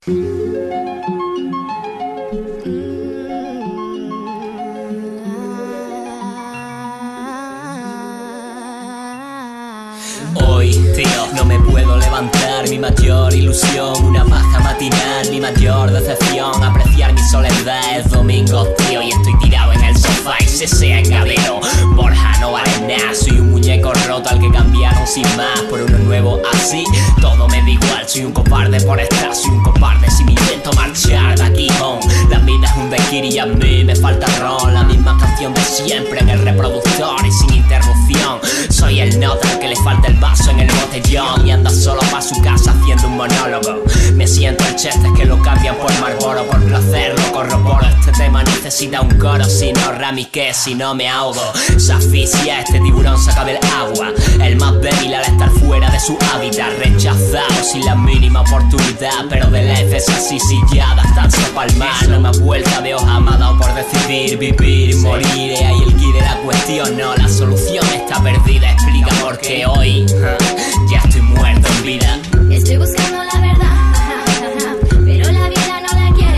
Hoy, tío, no me puedo levantar. Mi mayor ilusión, una paja matinal. Mi mayor decepción, apreciar mi soledad. Es domingo, tío, y estoy tirado en el sofá y se sea engadero. Borja no vale nada, soy un muñeco roto al que cambiaron sin más por uno nuevo. Así, todo me da igual, soy un cobarde por estar. Soy un cobarde si me intento marchar de aquí, home. La vida es un daiquiri y a mí me falta ron. La misma canción de siempre en el reproductor y sin interrupción. Soy el nota al que le falta el vaso en el botellón y anda solo pa' su casa haciendo un monólogo. Me siento el cheste que lo cambian por Marlboro. Por placer lo corroboro, este tema necesita un coro. Si no ramiqué, si no me ahogo. Se asfixia, este tiburón saca del agua. El más débil al estar fuera de su hábitat. Rechazado sin la mínima oportunidad, pero de la es así sillada hasta su palmar. No me ha vuelta de hoja, me ha dado por decidir vivir y morir. Y ahí el key de la cuestión, no, la solución está perdida. Explica por qué hoy ya estoy muerto en vida. Estoy buscando la verdad, pero la vida no la quiere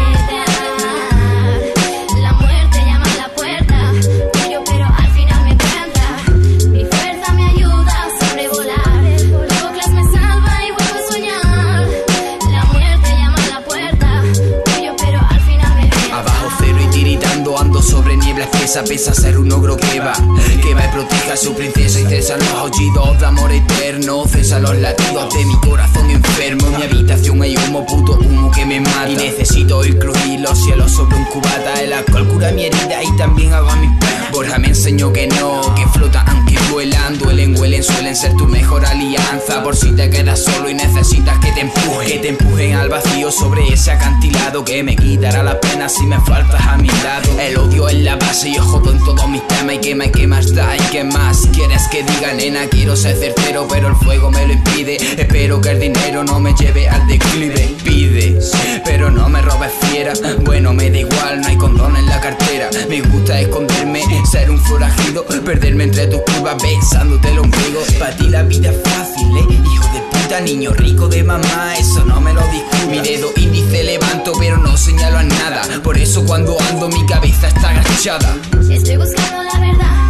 dar. La muerte llama a la puerta, pero al final me encuentra. Mi fuerza me ayuda a sobrevolar. Douglas me salva y vuelvo a soñar. La muerte llama a la puerta, pero al final me encuentra. Abajo cero y tiritando, ando sobre niebla espesa. Pesa ser un ogro que va y proteja a su princesa. Y cesa los aullidos de amor eterno. Cesa los latidos de mi corazón enfermo. En mi habitación hay humo, puto humo que me mata. Y necesito oír crujir los cielos sobre un cubata. El alcohol cura mi herida y también hago a mis penas. Borja me enseñó que no, que flota aunque vuelan. Duelen, huelen, suelen ser tu mejor alianza. Por si te quedas solo y necesitas que te empujen. Que te empujen al vacío sobre ese acantilado. Que me quitará la pena si me faltas a mi lado. El odio es la base y yo jodo en todos mis temas. Y que más da y que más quieres que diga, nena. Quiero ser certero pero el fuego me lo impide. Espero que el dinero no me lleve al declive. Pide, pero no me robes fiera. Bueno, me da igual, no hay condón en la cartera. Me gusta esconderme, ser un forajido. Perderme entre tus curvas besándote el ombligo. Pa' ti la vida es fácil, hijo de puta. Niño rico de mamá, eso no me lo discutas. Mi dedo índice levanto pero no señalo a nada. Por eso cuando ando mi cabeza está agachada. Estoy buscando la verdad.